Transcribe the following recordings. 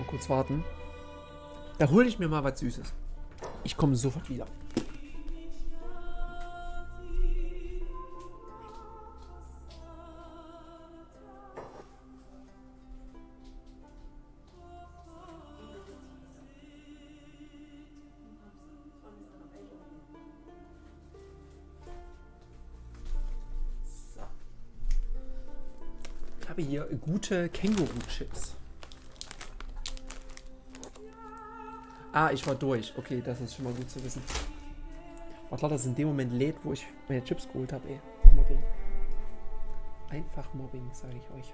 kurz warten. Da hole ich mir mal was Süßes. Ich komme sofort wieder. So. Ich habe hier gute Känguru-Chips. Ah, ich war durch. Okay, das ist schon mal gut zu wissen. War klar, dass es in dem Moment lädt, wo ich meine Chips geholt habe, ey. Mobbing. Einfach Mobbing, sage ich euch.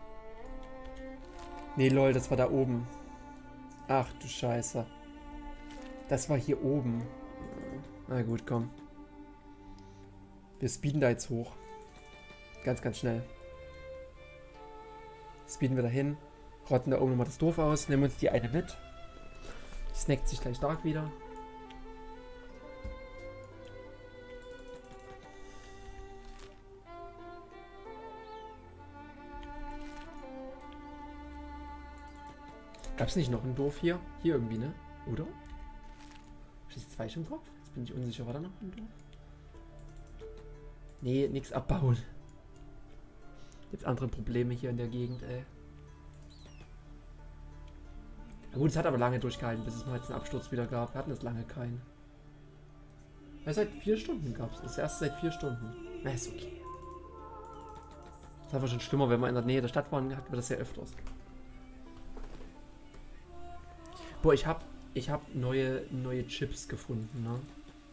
Nee, lol, das war da oben. Ach du Scheiße. Das war hier oben. Na gut, komm. Wir speeden da jetzt hoch. Ganz, ganz schnell. Speeden wir da hin. Rotten da oben nochmal das Dorf aus. Nehmen uns die eine mit. Die snackt sich gleich stark wieder. Gab es nicht noch ein Dorf hier? Hier irgendwie, ne? Oder? Habe ich jetzt falsch im Kopf? Jetzt bin ich unsicher. War da noch ein Dorf? Nee, nichts abbauen. Gibt andere Probleme hier in der Gegend, ey. Na gut, es hat aber lange durchgehalten, bis es mal jetzt einen Absturz wieder gab. Wir hatten es lange keinen. Ja, seit 4 Stunden gab es. Das erst seit 4 Stunden. Na, ist okay. Das ist einfach schon schlimmer, wenn wir in der Nähe der Stadt waren, hatten wir das ja öfters. Boah, ich hab neue Chips gefunden, ne?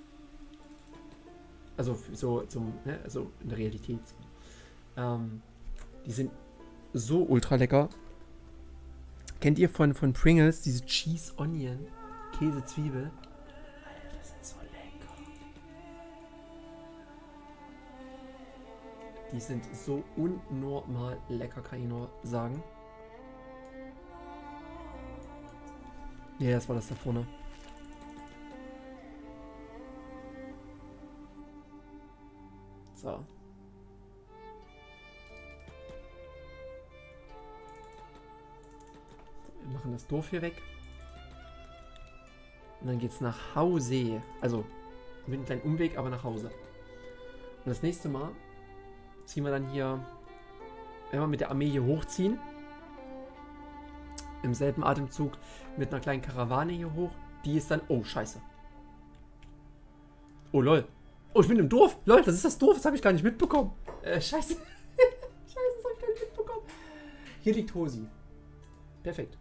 Also so ne? Also in der Realität. Die sind so ultra lecker. Kennt ihr von Pringles diese Cheese Onion? Käse, Zwiebel? Alter, das sind so lecker. Die sind so unnormal lecker, kann ich nur sagen. Ja, das war das da vorne. So. Wir machen das Dorf hier weg. Und dann geht's nach Hause. Also mit einem kleinen Umweg, aber nach Hause. Und das nächste Mal ziehen wir dann hier, wenn wir mit der Armee hier hochziehen, im selben Atemzug mit einer kleinen Karawane hier hoch. Die ist dann... Oh, scheiße. Oh, lol. Oh, ich bin im Dorf. Lol, das ist das Dorf. Das habe ich gar nicht mitbekommen. Scheiße. Scheiße, das habe ich gar nicht mitbekommen. Hier liegt Hosi. Perfekt.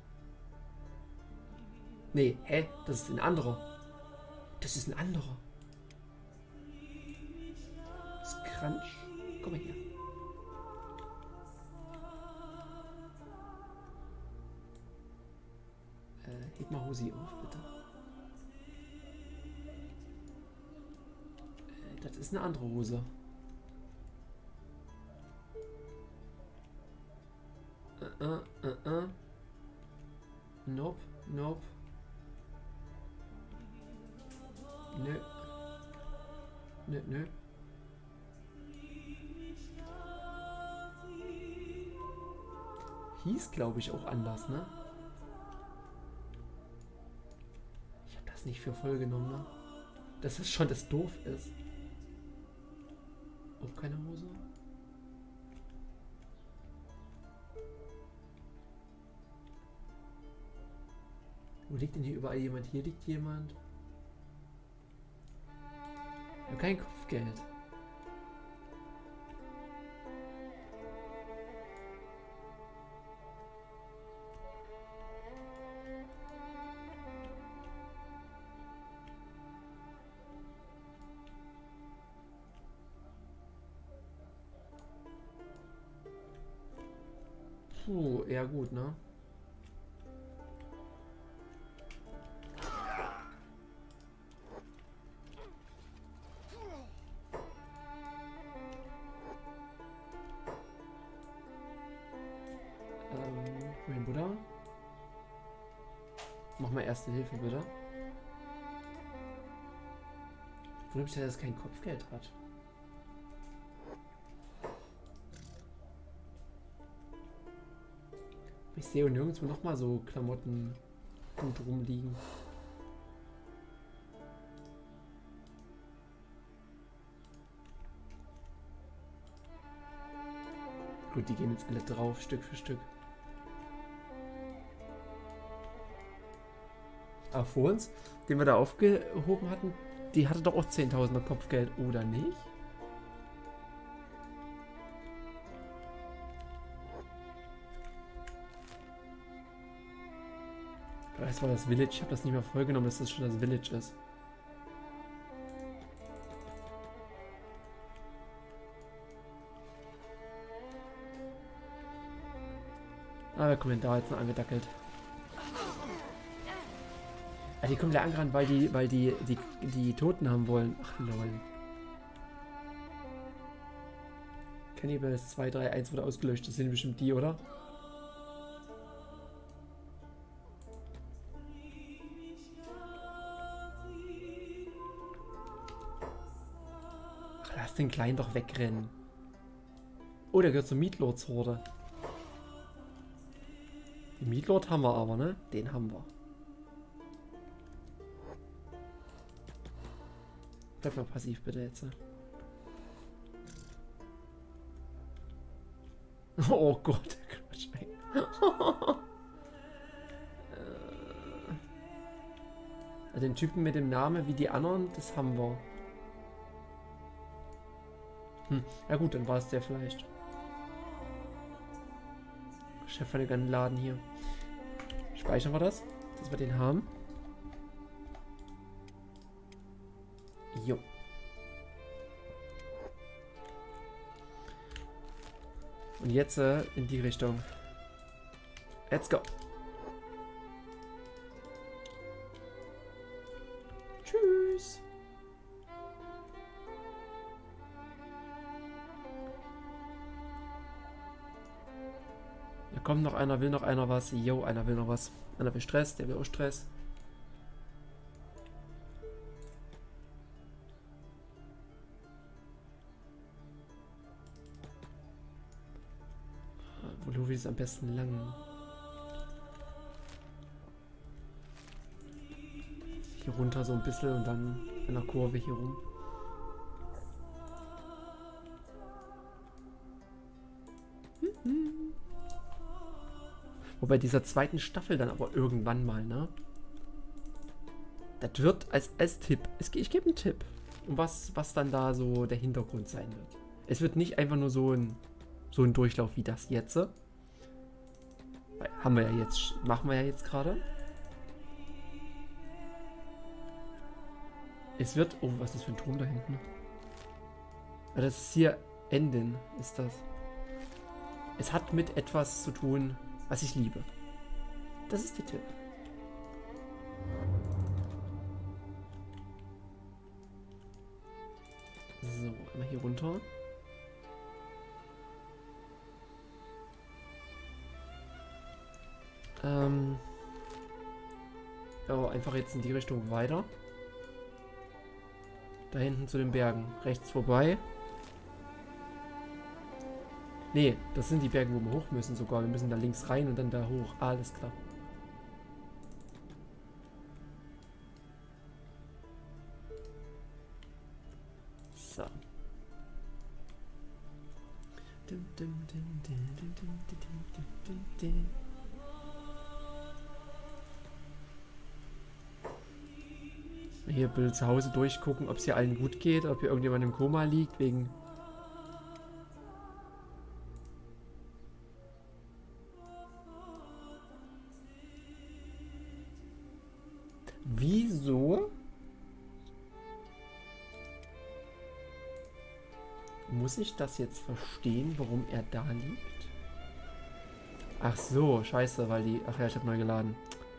Nee, hä? Das ist ein anderer. Das ist ein anderer. Scrunch. Komm mal her. Heb mal Hosi auf, bitte. Das ist eine andere Hose. Nope, nope. Nö. Nö, nö. Hieß, glaube ich, auch anders, ne? Ich habe das nicht für voll genommen, ne? Dass es schon das Doof ist. Auch keine Hose? Wo liegt denn hier überall jemand? Hier liegt jemand. Ich habe kein Kopfgeld. Puh, eher gut, ne? Wohin, Buddha? Mach mal Erste Hilfe, bitte. Wundert mich, dass er kein Kopfgeld hat. Ich sehe nirgendwo nochmal so Klamotten gut rumliegen. Gut, die gehen jetzt alle drauf, Stück für Stück. Aber vor uns, den wir da aufgehoben hatten, die hatte doch auch 10.000er Kopfgeld, oder nicht? Das war das Village. Ich habe das nicht mehr vorgenommen, dass das schon das Village ist. Ah, wer kommt denn da jetzt noch angedackelt? Ah, die kommen da angerannt, weil die Toten haben wollen. Ach lol. Cannibals 2, 3, 1 wurde ausgelöscht. Das sind bestimmt die, oder? Ach, lass den Kleinen doch wegrennen. Oh, der gehört zur Meatlords-Horde. Den Meatlord haben wir aber, ne? Den haben wir. Bleib mal passiv bitte jetzt. Oh Gott, Quatsch. Den Typen mit dem Namen wie die anderen, das haben wir. Ja gut, dann war es der vielleicht. Chef von dem ganzen Laden hier. Speichern wir das, dass wir den haben. Jo. Und jetzt in die Richtung. Let's go. Tschüss. Da kommt noch einer, will noch einer was. Jo, einer will noch was. Einer will Stress, der will auch Stress. Wo Luvi ist am besten lang. Hier runter so ein bisschen und dann in der Kurve hier rum. Wobei dieser zweiten Staffel dann aber irgendwann mal, ne? Das wird als Tipp. Ich gebe einen Tipp. Um was dann da so der Hintergrund sein wird. Es wird nicht einfach nur so ein Durchlauf wie das jetzt. Haben wir ja jetzt, machen wir ja jetzt gerade. Es wird, oh, was ist das für ein Turm da hinten? Ah, das ist hier Enden, ist das. Es hat mit etwas zu tun, was ich liebe. Das ist der Tipp. So, einmal hier runter. Ja, einfach jetzt in die Richtung weiter. Da hinten zu den Bergen. Rechts vorbei. Nee, das sind die Berge, wo wir hoch müssen sogar. Wir müssen da links rein und dann da hoch. Alles klar. So. Hier bitte zu Hause durchgucken, ob es hier allen gut geht, ob hier irgendjemand im Koma liegt, wegen... Wieso? Muss ich das jetzt verstehen, warum er da liegt? Ach so, scheiße, weil die... Ach ja, ich habe neu geladen.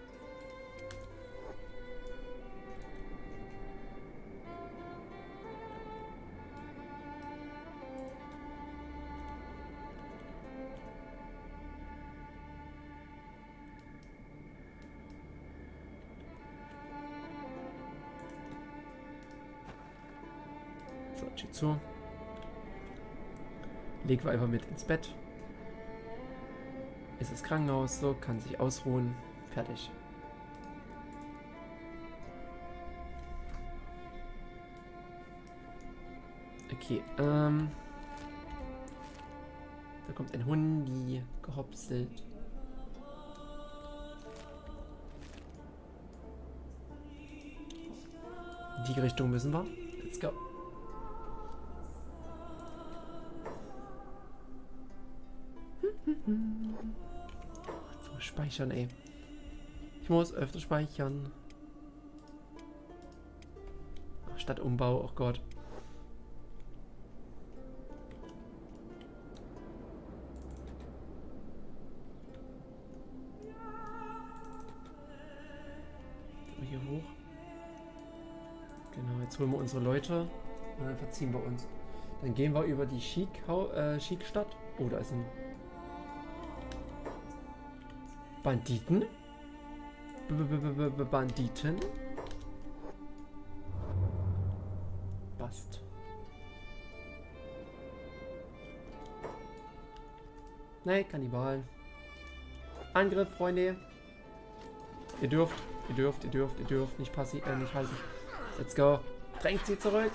So, Tür zu. Legen wir einfach mit ins Bett. Ist das Krankenhaus so, kann sich ausruhen. Fertig. Okay, da kommt ein Hundi, gehopselt. In die Richtung müssen wir. Let's go. So, speichern, ey. Ich muss öfter speichern. Stadtumbau, oh Gott. Hier hoch. Genau, jetzt holen wir unsere Leute und dann verziehen wir uns. Dann gehen wir über die Chic-Stadt. Oh, da ist ein Banditen. Banditen. Passt. Nein, Kannibalen. Angriff, Freunde. Ihr dürft nicht passiv, nicht halten. Let's go. Drängt sie zurück.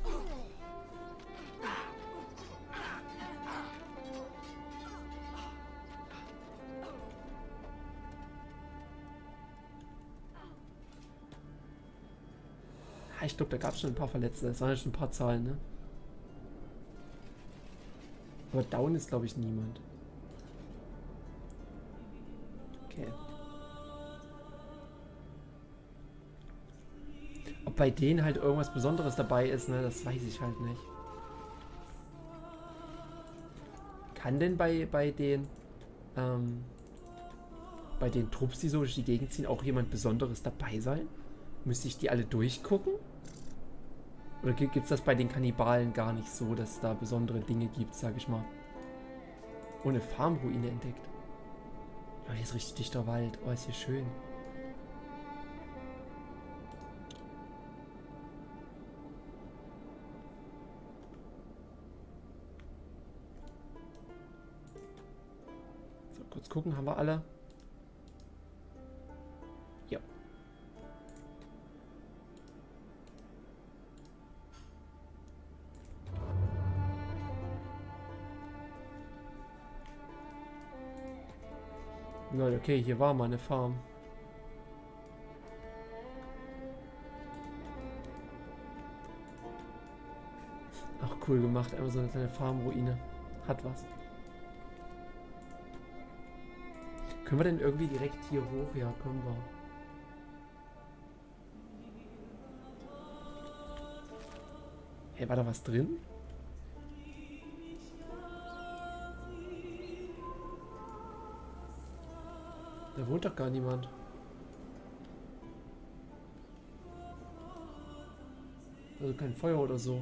Ich glaube, da gab es schon ein paar Verletzte. Das waren ja schon ein paar Zahlen, ne? Aber down ist, glaube ich, niemand. Okay. Ob bei denen halt irgendwas Besonderes dabei ist, ne? Das weiß ich halt nicht. Kann denn bei den Trupps, die so durch die Gegend ziehen, auch jemand Besonderes dabei sein? Müsste ich die alle durchgucken? Oder gibt es das bei den Kannibalen gar nicht so, dass es da besondere Dinge gibt, sag ich mal? Ohne Farmruine entdeckt. Oh, hier ist richtig dichter Wald. Oh, ist hier schön. So, kurz gucken, haben wir alle? Ja. Leute, okay, hier war mal eine Farm. Ach, cool gemacht. Einfach so eine kleine Farmruine. Hat was. Können wir denn irgendwie direkt hier hoch? Ja, können wir. Hey, war da was drin? Da wohnt doch gar niemand. Also kein Feuer oder so.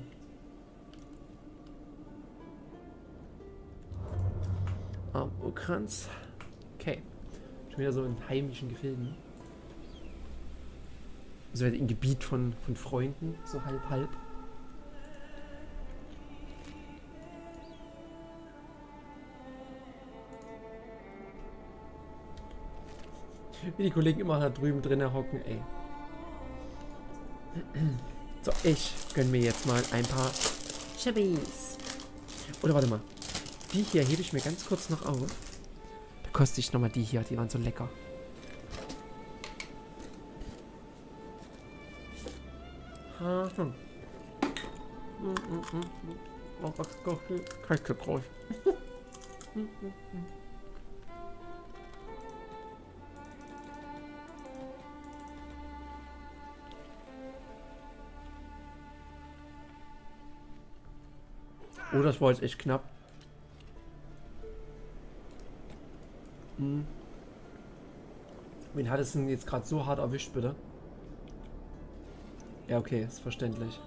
Armbrustkranz. Okay. Schon wieder so in heimischen Gefilden. Also im Gebiet von Freunden. So halb. Wie die Kollegen immer da drüben drinnen hocken, ey. So, ich gönn mir jetzt mal ein paar Chibis. Oder warte mal. Die hier hebe ich mir ganz kurz noch auf. Da koste ich nochmal die hier. Die waren so lecker. Oh, kein Glück raus. Oh, das war jetzt echt knapp. Wen hat es denn jetzt gerade so hart erwischt, bitte? Ja, okay, ist verständlich.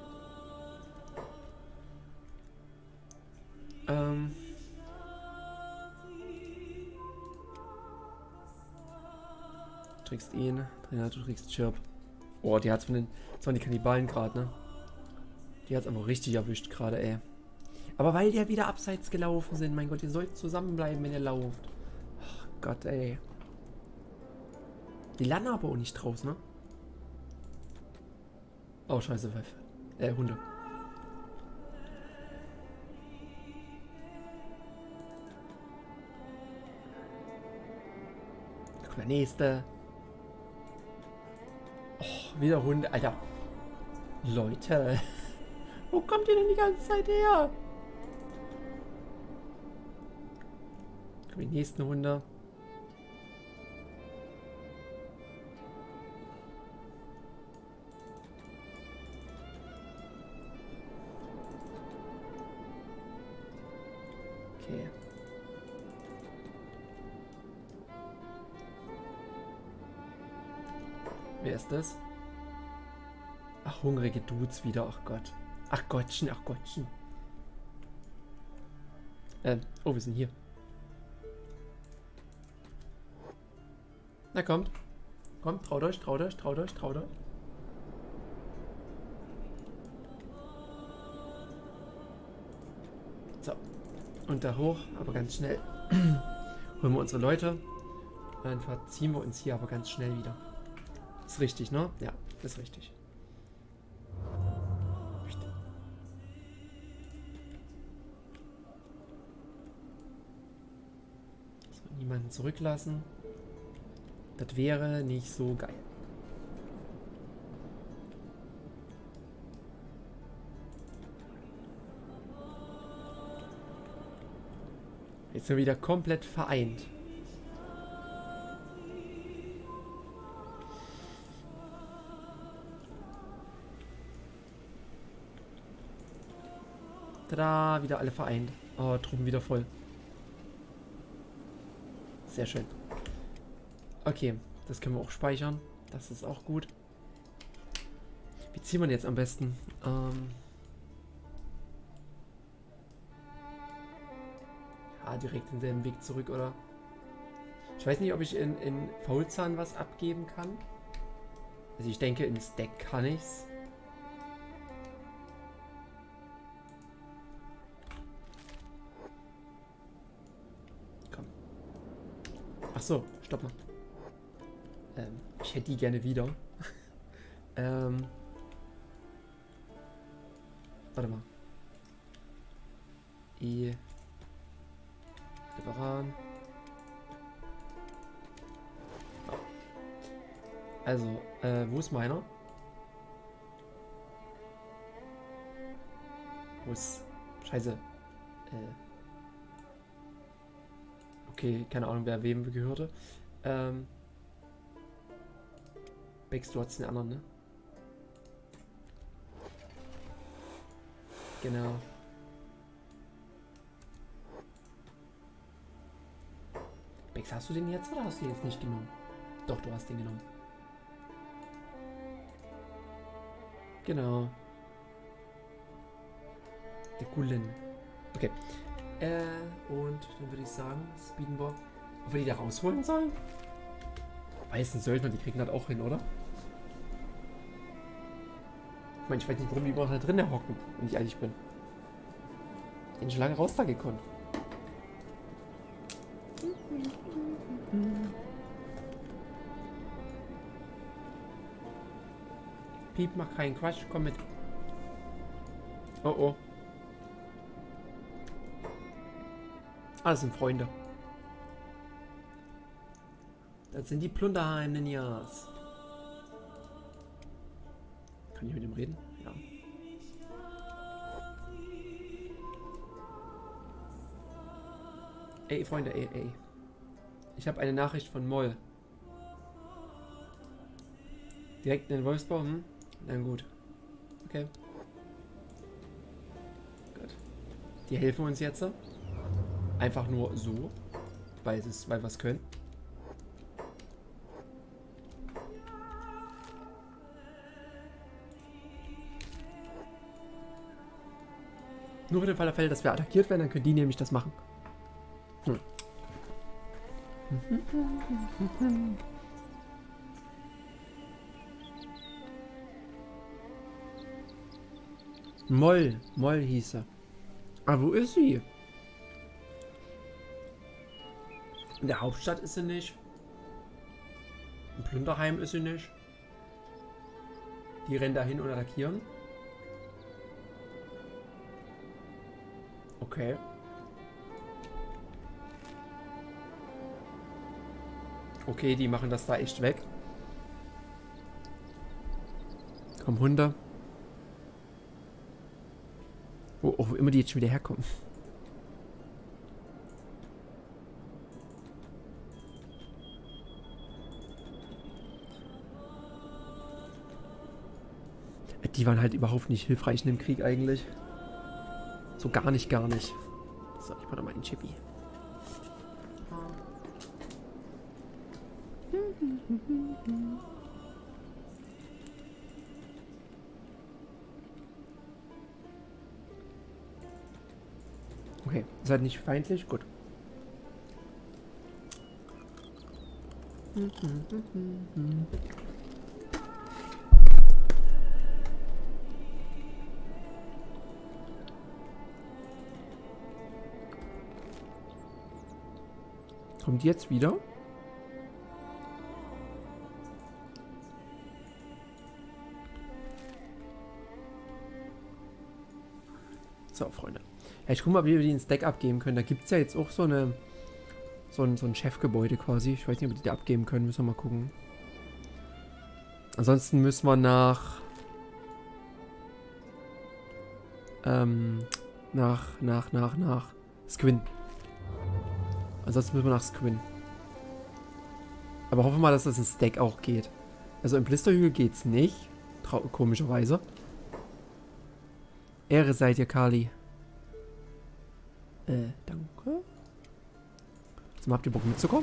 Du trägst ihn, Trainer, du trägst Chirp. Oh, die hat's von den... Das waren die Kannibalen gerade, ne? Die hat's einfach richtig erwischt gerade, ey. Aber weil die ja wieder abseits gelaufen sind, mein Gott, ihr sollt zusammenbleiben, wenn ihr lauft. Oh Gott, ey. Die landen aber auch nicht draußen, ne? Oh, scheiße, Wölfe. Hunde. Guck mal, nächste. Oh, wieder Hunde. Alter. Leute. Wo kommt ihr denn die ganze Zeit her? Guck, die nächsten Hunde. Okay. Wer ist das? Ach, hungrige Dudes wieder. Ach Gott. Ach Gottchen, ach Gottchen. Oh, wir sind hier. Na kommt. Kommt, traut euch, traut euch, traut euch, traut euch. So. Und da hoch, aber ganz schnell. Holen wir unsere Leute. Dann verziehen wir uns hier aber ganz schnell wieder. Ist richtig, ne? Ja, ist richtig. So, niemanden zurücklassen. Das wäre nicht so geil. Jetzt sind wir wieder komplett vereint. Tada, wieder alle vereint. Oh, Truppen wieder voll. Sehr schön. Okay, das können wir auch speichern. Das ist auch gut. Wie ziehen wir jetzt am besten? Direkt denselben Weg zurück, oder? Ich weiß nicht, ob ich in Faulzahn was abgeben kann. Also ich denke, in Stack kann ich's. Komm. Ach so, stopp mal. Ich hätte die gerne wieder. Warte mal. Liberan. Also, wo ist meiner? Wo ist... Scheiße. Okay, keine Ahnung, wer wem gehörte. Bex, du hast den anderen, ne? Genau. Bex, hast du den jetzt oder hast du den jetzt nicht genommen? Doch, du hast den genommen. Genau. Der Gullen. Okay. Und dann würde ich sagen, speeden wir. Ob wir die da rausholen sollen? Weißen Söldner, die kriegen das auch hin, oder? Ich meine, ich weiß nicht, warum die immer da drinnen hocken, wenn ich ehrlich bin. Ich bin schon lange raus da gekonnt. Piep, mach keinen Quatsch, komm mit. Oh oh. Ah, das sind Freunde. Das sind die Plunderheim-Ninjas. Kann ich mit ihm reden? Ja. Ey, Freunde, ey. Ich habe eine Nachricht von Moll. Direkt in den Wolfsbau, hm? Na gut. Okay. Gut. Die helfen uns jetzt. Einfach nur so. Weil wir es können. Nur für den Fall der Fälle, dass wir attackiert werden, dann können die nämlich das machen. Moll hieß er. Ah, wo ist sie? In der Hauptstadt ist sie nicht. Im Plünderheim ist sie nicht. Die rennen da hin und attackieren. Okay. Okay, die machen das da echt weg. Komm, Hunde. Wo auch immer die jetzt schon wieder herkommen. Die waren halt überhaupt nicht hilfreich in dem Krieg eigentlich. So gar nicht, gar nicht. So, ich mach doch mal einen Chippy. Okay, seid nicht feindlich? Gut. Kommt die jetzt wieder? So, Freunde. Ja, ich gucke mal, wie wir den Stack abgeben können. Da gibt es ja jetzt auch so ein Chefgebäude quasi. Ich weiß nicht, ob wir die da abgeben können. Müssen wir mal gucken. Ansonsten müssen wir nach Squin. Ansonsten müssen wir nach Squin. Aber hoffen wir mal, dass das in Stack auch geht. Also im Blisterhügel geht's nicht. Komischerweise. Ehre seid ihr, Kali. Danke. Jetzt mal, habt ihr Bock mitzukommen?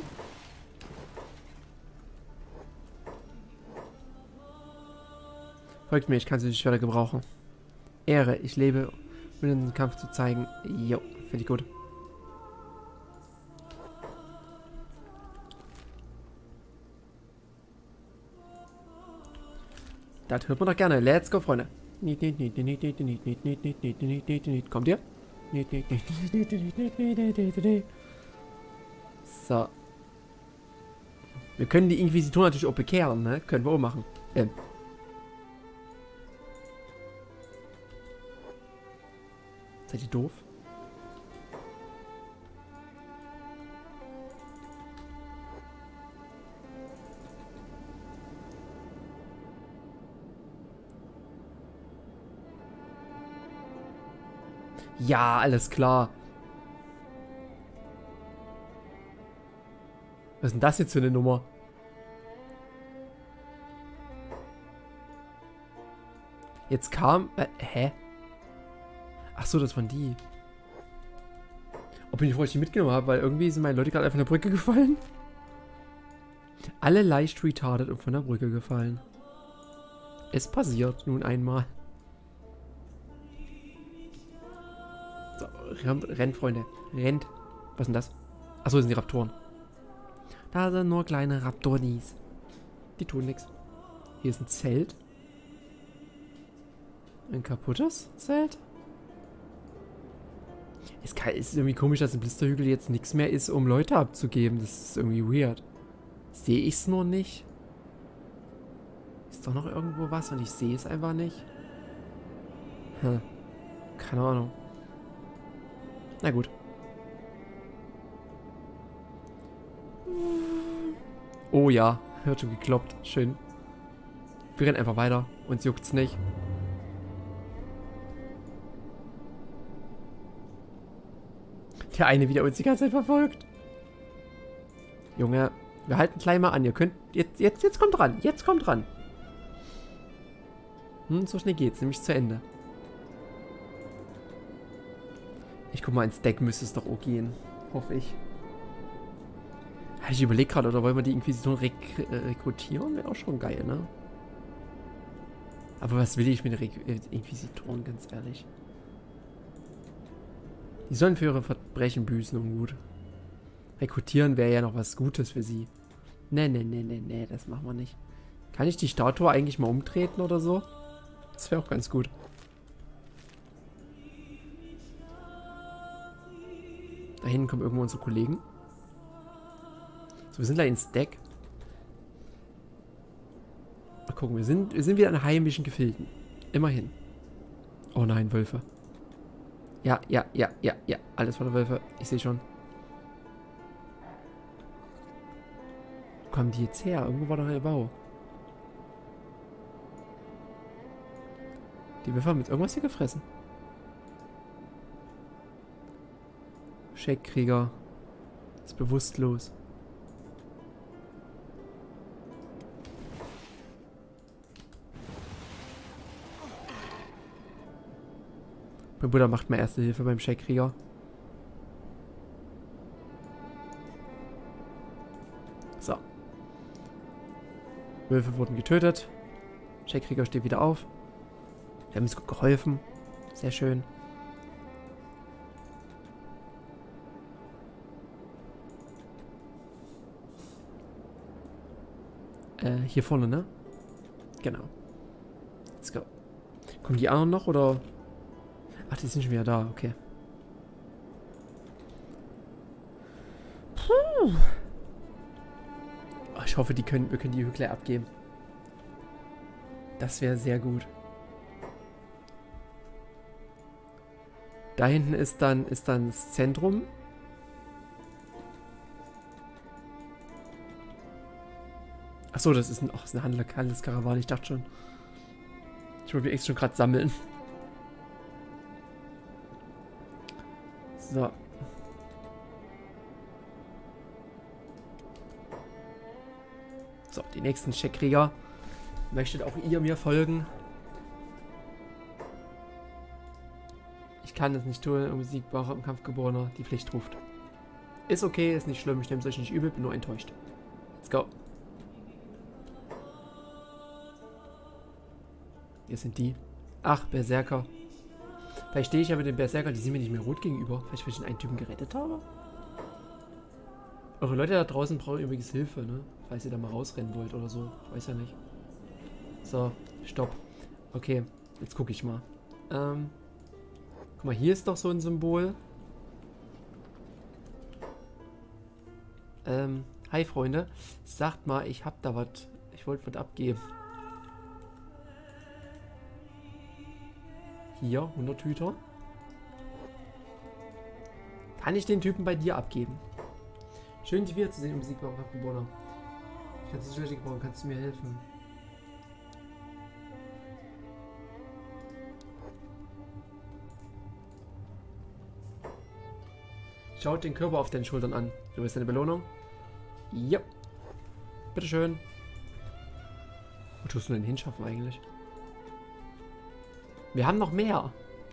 Folgt mir, ich kann sie nicht weiter gebrauchen. Ehre, ich lebe, um den Kampf zu zeigen. Jo, finde ich gut. Das hört man doch gerne. Let's go, Freunde. Kommt ihr? So. Wir können die Inquisitor natürlich auch bekehren, ne? Können wir auch machen. Seid ihr doof? Ja, alles klar. Was ist denn das jetzt für eine Nummer? Jetzt kam... hä? Ach so, das waren die. Ob ich nicht vorher die mitgenommen habe, weil irgendwie sind meine Leute gerade von der Brücke gefallen. Alle leicht retarded und von der Brücke gefallen. Es passiert nun einmal. So, rennt, Freunde. Rennt. Was ist denn das? Achso, das sind die Raptoren. Da sind nur kleine Raptornis. Die tun nichts. Hier ist ein Zelt. Ein kaputtes Zelt. Es ist irgendwie komisch, dass im Blisterhügel jetzt nichts mehr ist, um Leute abzugeben. Das ist irgendwie weird. Sehe ich es nur nicht? Ist doch noch irgendwo was und ich sehe es einfach nicht. Hm. Keine Ahnung. Na gut. Oh ja, hört schon gekloppt. Schön. Wir rennen einfach weiter. Uns juckt's nicht. Der eine wieder uns die ganze Zeit verfolgt. Junge, wir halten gleich mal an. Ihr könnt... Jetzt kommt dran. Jetzt kommt dran. So schnell geht's. Nämlich zu Ende. Ich guck mal, ins Deck müsste es doch auch gehen. Hoffe ich. Ich überlege gerade, oder wollen wir die Inquisition rekrutieren? Wäre auch schon geil, ne? Aber was will ich mit den Inquisitoren, ganz ehrlich? Die sollen für ihre Verbrechen büßen und gut. Rekrutieren wäre ja noch was Gutes für sie. Nee, das machen wir nicht. Kann ich die Statue eigentlich mal umtreten oder so? Das wäre auch ganz gut. Da hinten kommen irgendwo unsere Kollegen. So, wir sind gleich ins Deck. Mal gucken, wir sind wieder in heimischen Gefilden. Immerhin. Oh nein, Wölfe. Ja. Alles voller Wölfe. Ich sehe schon. Wo kommen die jetzt her? Irgendwo war doch ein Bau. Die Wölfe haben jetzt irgendwas hier gefressen. Scheckkrieger. Ist bewusstlos. Mein Bruder macht mal erste Hilfe beim Scheckkrieger. So. Wölfe wurden getötet. Scheckkrieger steht wieder auf. Wir haben uns gut geholfen. Sehr schön. Hier vorne, ne? Genau. Let's go. Kommen die anderen noch, oder? Ach, die sind schon wieder da, okay. Puh. Oh, ich hoffe, wir können die Hügel abgeben. Das wäre sehr gut. Da hinten ist dann das Zentrum. Achso, das ist eine Handelskarawane. Ich dachte schon. Ich wollte mich extra schon gerade sammeln. So. So, die nächsten Scheckkrieger. Möchtet auch ihr mir folgen? Ich kann es nicht tun, unbesiegbarer im Kampf geborener, die Pflicht ruft. Ist okay, ist nicht schlimm, ich nehme es euch nicht übel, bin nur enttäuscht. Let's go. Hier sind die. Ach, Berserker. Vielleicht stehe ich ja mit den Berserkern, die sind mir nicht mehr rot gegenüber. Vielleicht, weil ich den einen Typen gerettet habe? Eure Leute da draußen brauchen übrigens Hilfe, ne? Falls ihr da mal rausrennen wollt oder so. Ich weiß ja nicht. So, stopp. Okay, jetzt gucke ich mal. Guck mal, hier ist doch so ein Symbol. Hi Freunde. Sagt mal, ich hab da was. Ich wollte was abgeben. Hier, 100 Hüter. Kann ich den Typen bei dir abgeben? Schön, dich wiederzusehen, unbesiegbarer Kampfbewohner. Ich kann es schlecht gebrauchen. Kannst du mir helfen? Schaut den Körper auf deinen Schultern an. Du willst deine Belohnung? Ja. Bitteschön. Wo tust du denn hinschaffen eigentlich? Wir haben noch mehr.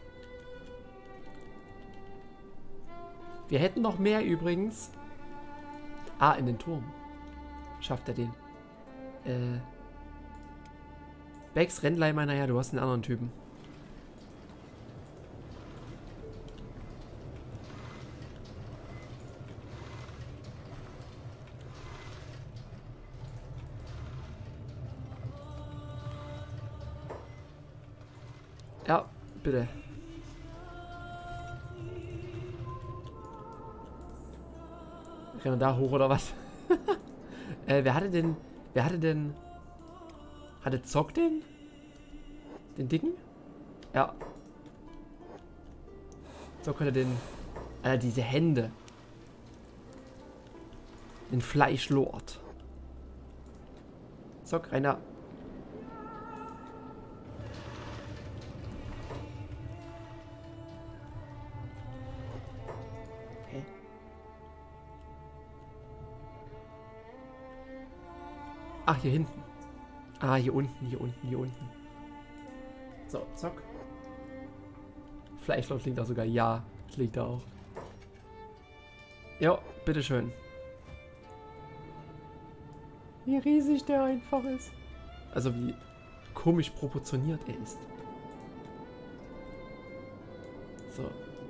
Wir hätten noch mehr übrigens. Ah, in den Turm. Schafft er den. Bex, Rennlei, meiner Herr, du hast einen anderen Typen. Ja, bitte. Rennen wir da hoch oder was? Wer hatte denn... Hatte Zock den? Den Dicken? Ja. Zock hatte den... diese Hände. Den Fleischlord. Zock, Rainer. Ach, hier hinten. Ah, hier unten, hier unten, hier unten. So, zock. Fleischlord klingt auch sogar. Ja, klingt da auch. Ja, bitteschön. Wie riesig der einfach ist. Also wie komisch proportioniert er ist. So.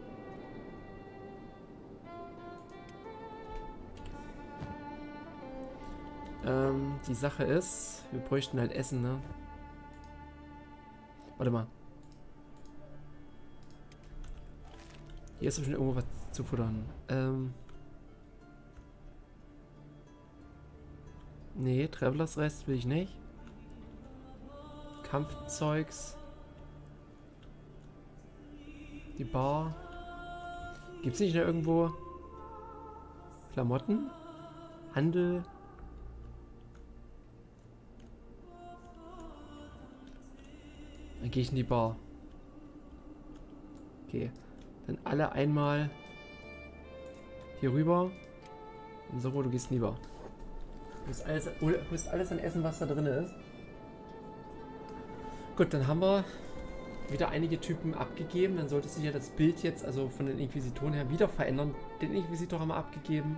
Die Sache ist, wir bräuchten halt Essen, ne? Warte mal. Hier ist bestimmt irgendwo was zu futtern. Nee, Travelers Rest will ich nicht. Kampfzeugs. Die Bar. Gibt's nicht noch irgendwo Klamotten? Handel? Dann gehe ich in die Bar. Okay. Dann alle einmal hier rüber. Und so, du gehst lieber. Du musst alles an Essen, was da drin ist. Gut, dann haben wir wieder einige Typen abgegeben. Dann sollte sich ja das Bild jetzt, also von den Inquisitoren her, wieder verändern. Den Inquisitor haben wir abgegeben.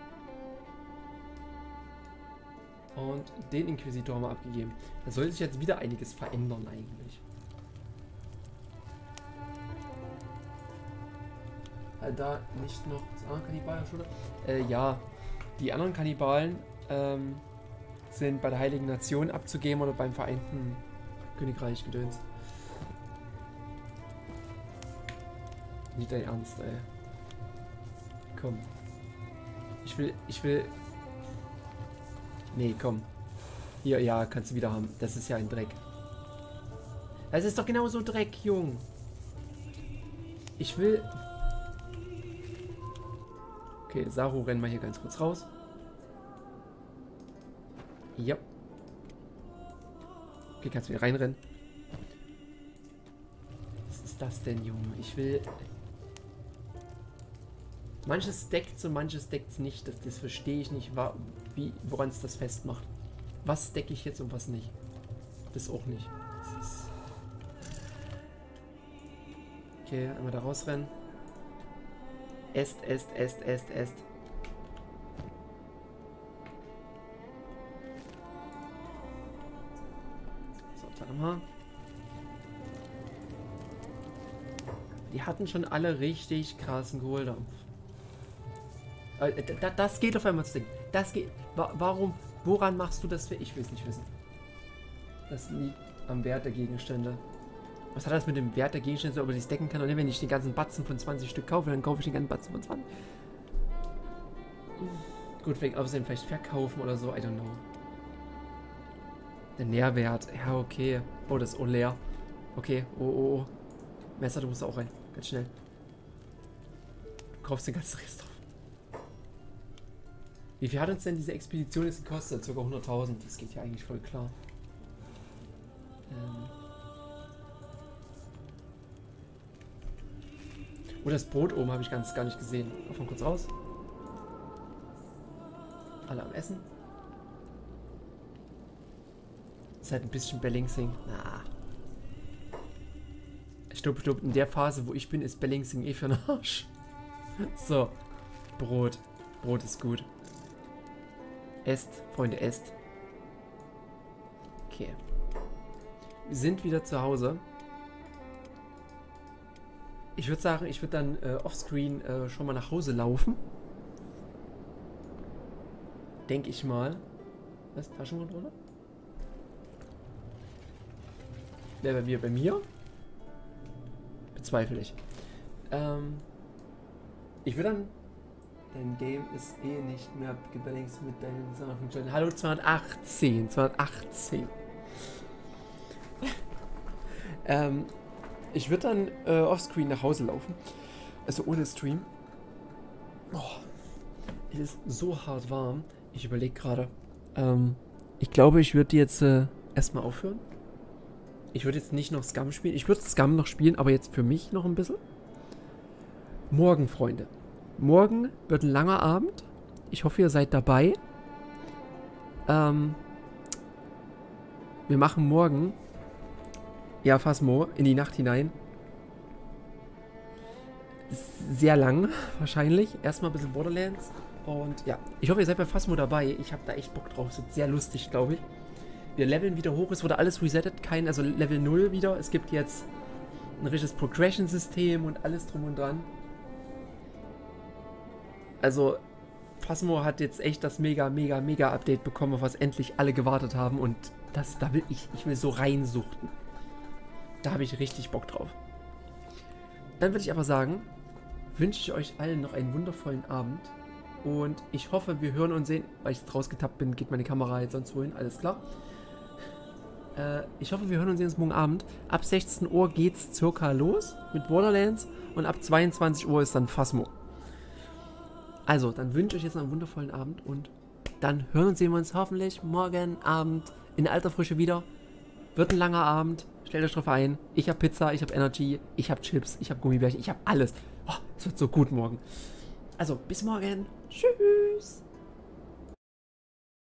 Und den Inquisitor haben wir abgegeben. Da sollte sich jetzt wieder einiges verändern eigentlich. Da nicht noch das andere Kannibalen, oder? Ja, die anderen Kannibalen sind bei der Heiligen Nation abzugeben oder beim Vereinten Königreich gedöns. Nicht dein Ernst, ey. Komm. Ich will... Nee, komm. Hier, ja, kannst du wieder haben. Das ist ja ein Dreck. Das ist doch genauso Dreck, Jung. Ich will... Okay, Saru, rennen wir hier ganz kurz raus. Ja. Okay, kannst du wieder reinrennen. Was ist das denn, Junge? Ich will... Manches deckt's und manches deckt's nicht. Das verstehe ich nicht, woran es das festmacht. Was decke ich jetzt und was nicht? Das auch nicht. Das ist... Okay, einmal da rausrennen. Est. So, warte mal. Die hatten schon alle richtig krassen Kohldampf. Das geht auf einmal zu denken. Das geht. Warum? Woran machst du das für? Ich will es nicht wissen. Das liegt am Wert der Gegenstände. Was hat das mit dem Wert der Gegenstände, so, ob ich es decken kann? Und wenn ich den ganzen Batzen von 20 Stück kaufe, dann kaufe ich den ganzen Batzen von 20. Gut, wegen außerdem vielleicht verkaufen oder so, I don't know. Der Nährwert, ja, okay. Oh, das ist auch leer. Okay, oh. Messer, du musst auch rein. Ganz schnell. Du kaufst den ganzen Rest drauf. Wie viel hat uns denn diese Expedition jetzt gekostet? Sogar 100.000. Das geht ja eigentlich voll klar. Oh, das Brot oben habe ich gar nicht gesehen. Mal kurz raus. Alle am Essen. Ist halt ein bisschen Balancing. Ah. Ich glaube, in der Phase, wo ich bin, ist Balancing eh für den Arsch. So. Brot. Brot ist gut. Esst, Freunde, esst. Okay. Wir sind wieder zu Hause. Ich würde sagen, ich würde dann offscreen schon mal nach Hause laufen. Denke ich mal. Was? Taschenkontrolle? Wer bei mir? Bei mir? Bezweifle ich. Ich würde dann... Dein Game ist eh nicht mehr gebalanced mit deinen Sachen. Hallo 218. 218. Ich würde dann offscreen nach Hause laufen. Also ohne Stream. Oh, es ist so hart warm. Ich überlege gerade. Ich glaube, ich würde jetzt erstmal aufhören. Ich würde jetzt nicht noch Scum spielen. Ich würde Scum noch spielen, aber jetzt für mich noch ein bisschen. Morgen, Freunde. Morgen wird ein langer Abend. Ich hoffe, ihr seid dabei. Wir machen morgen, ja, Phasmo, in die Nacht hinein. Sehr lang, wahrscheinlich. Erstmal ein bisschen Borderlands. Und ja, ich hoffe, ihr seid bei Phasmo dabei. Ich habe da echt Bock drauf. Es wird sehr lustig, glaube ich. Wir leveln wieder hoch. Es wurde alles resettet. Also Level 0 wieder. Es gibt jetzt ein richtiges Progression-System und alles drum und dran. Also, Phasmo hat jetzt echt das mega Update bekommen, auf was endlich alle gewartet haben. Und da will ich will so reinsuchten. Da habe ich richtig Bock drauf. Dann würde ich aber sagen, wünsche ich euch allen noch einen wundervollen Abend. Und ich hoffe, wir hören und sehen, weil ich jetzt rausgetappt bin, geht meine Kamera jetzt sonst wohin, alles klar. Ich hoffe, wir hören und sehen uns morgen Abend. Ab 16 Uhr geht's circa los mit Borderlands und ab 22 Uhr ist dann Phasmo. Also, dann wünsche ich euch jetzt noch einen wundervollen Abend und dann hören und sehen wir uns hoffentlich morgen Abend in alter Frische wieder. Wird ein langer Abend. Stellt euch drauf ein. Ich habe Pizza, ich habe Energy, ich habe Chips, ich habe Gummibärchen, ich habe alles. Oh, es wird so gut morgen. Also, bis morgen. Tschüss.